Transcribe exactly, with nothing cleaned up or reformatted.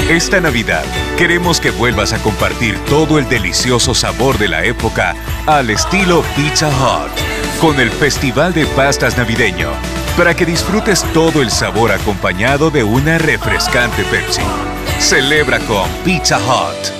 Esta Navidad queremos que vuelvas a compartir todo el delicioso sabor de la época al estilo Pizza Hut, con el Festival de Pastas Navideño, para que disfrutes todo el sabor acompañado de una refrescante Pepsi. Celebra con Pizza Hut.